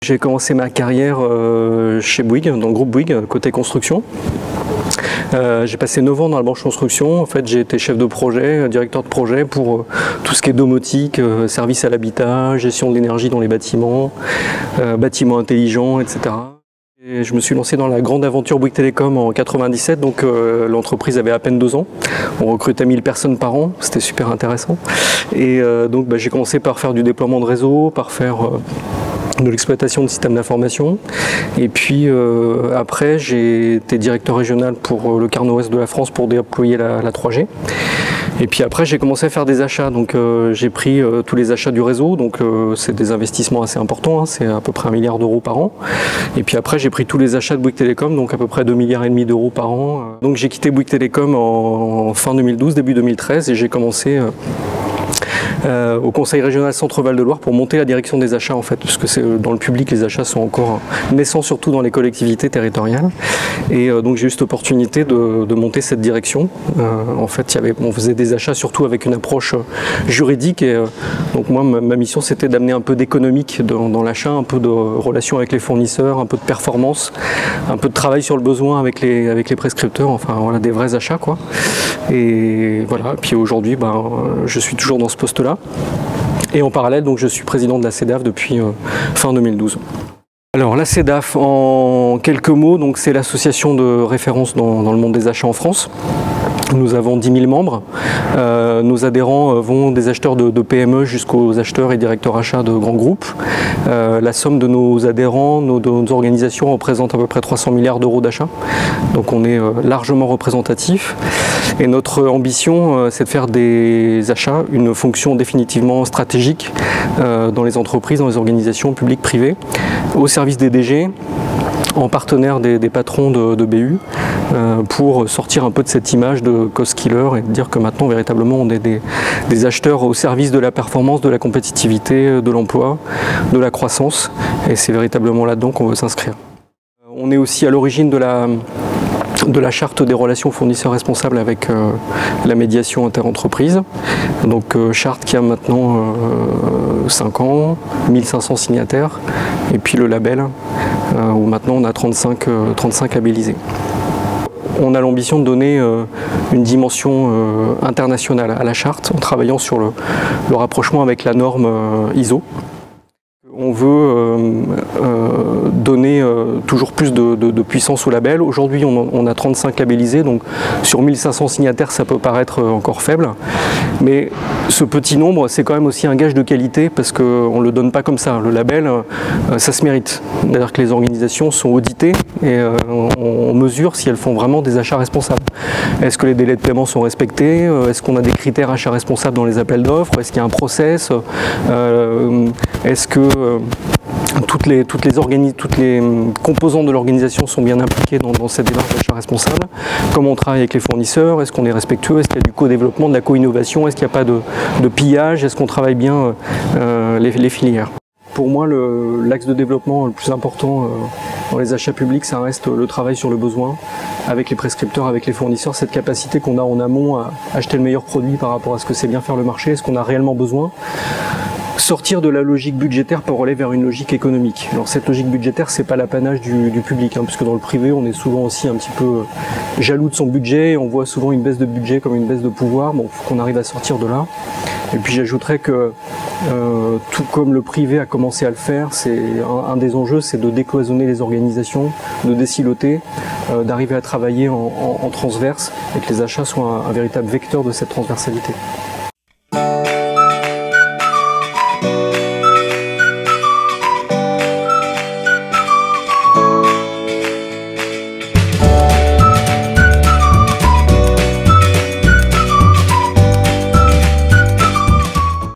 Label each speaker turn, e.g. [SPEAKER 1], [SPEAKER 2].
[SPEAKER 1] j'ai commencé ma carrière chez Bouygues, dans le groupe Bouygues, côté construction. J'ai passé 9 ans dans la branche construction. En fait, j'ai été chef de projet, directeur de projet pour tout ce qui est domotique, service à l'habitat, gestion de l'énergie dans les bâtiments, bâtiments intelligents, etc. Et je me suis lancé dans la grande aventure Bouygues Télécom en 97, donc l'entreprise avait à peine 2 ans. On recrutait 1000 personnes par an, c'était super intéressant. Et donc j'ai commencé par faire du déploiement de réseau, par faire de l'exploitation de systèmes d'information. Et puis après, j'ai été directeur régional pour le quart nord-ouest de la France pour déployer la 3G. Et puis après, j'ai commencé à faire des achats. Donc j'ai pris tous les achats du réseau. Donc c'est des investissements assez importants. Hein, c'est à peu près 1 milliard d'euros par an. Et puis après, j'ai pris tous les achats de Bouygues Télécom, donc à peu près 2,5 milliards d'euros par an. Donc j'ai quitté Bouygues Télécom en fin 2012, début 2013, et j'ai commencé au Conseil régional Centre-Val de Loire pour monter la direction des achats, en fait, parce que c'est dans le public, les achats sont encore naissants, surtout dans les collectivités territoriales. Et donc j'ai eu cette opportunité de monter cette direction. En fait, on faisait des achats surtout avec une approche juridique, et donc moi, ma mission, c'était d'amener un peu d'économique dans l'achat, un peu de relation avec les fournisseurs, un peu de performance, un peu de travail sur le besoin avec les prescripteurs, enfin voilà, des vrais achats, quoi. Et voilà, puis aujourd'hui, je suis toujours dans ce poste-là. Et en parallèle, donc, je suis président de la CEDAF depuis fin 2012. Alors la CEDAF, en quelques mots, donc c'est l'association de référence dans le monde des achats en France. Nous avons 10 000 membres. Nos adhérents vont des acheteurs de PME jusqu'aux acheteurs et directeurs achats de grands groupes. La somme de nos adhérents, nos organisations représente à peu près 300 milliards d'euros d'achats. Donc on est largement représentatif. Et notre ambition, c'est de faire des achats une fonction définitivement stratégique dans les entreprises, dans les organisations publiques, privées, au service des DG, en partenaire des patrons de BU, pour sortir un peu de cette image de cost killer et de dire que maintenant véritablement on est des acheteurs au service de la performance, de la compétitivité, de l'emploi, de la croissance, et c'est véritablement là-dedans qu'on veut s'inscrire. On est aussi à l'origine de la charte des relations fournisseurs responsables avec la médiation interentreprise. Donc charte qui a maintenant 5 ans, 1500 signataires, et puis le label où maintenant on a 35 labellisés. On a l'ambition de donner une dimension internationale à la charte en travaillant sur le rapprochement avec la norme ISO. On veut donner toujours plus de puissance au label. Aujourd'hui, on a 35 labellisés, donc sur 1500 signataires, ça peut paraître encore faible. Mais ce petit nombre, c'est quand même aussi un gage de qualité parce qu'on ne le donne pas comme ça. Le label, ça se mérite. C'est-à-dire que les organisations sont auditées et on mesure si elles font vraiment des achats responsables. Est-ce que les délais de paiement sont respectés? Est-ce qu'on a des critères achats responsables dans les appels d'offres? Est-ce qu'il y a un process? Est-ce que toutes les composantes de l'organisation sont bien impliquées dans cette démarche d'achat responsable? Comment on travaille avec les fournisseurs? Est-ce qu'on est respectueux? Est-ce qu'il y a du co-développement, de la co-innovation? Est-ce qu'il n'y a pas de pillage? Est-ce qu'on travaille bien les filières? Pour moi, l'axe de développement le plus important dans les achats publics, ça reste le travail sur le besoin, avec les prescripteurs, avec les fournisseurs, cette capacité qu'on a en amont à acheter le meilleur produit par rapport à ce que c'est bien faire le marché, est-ce qu'on a réellement besoin? Sortir de la logique budgétaire pour aller vers une logique économique. Alors cette logique budgétaire, c'est pas l'apanage du public, hein, puisque dans le privé, on est souvent aussi un petit peu jaloux de son budget, on voit souvent une baisse de budget comme une baisse de pouvoir. Bon, faut qu'on arrive à sortir de là. Et puis j'ajouterais que tout comme le privé a commencé à le faire, c'est un des enjeux, c'est de décloisonner les organisations, de désiloter, d'arriver à travailler en transverse et que les achats soient un véritable vecteur de cette transversalité.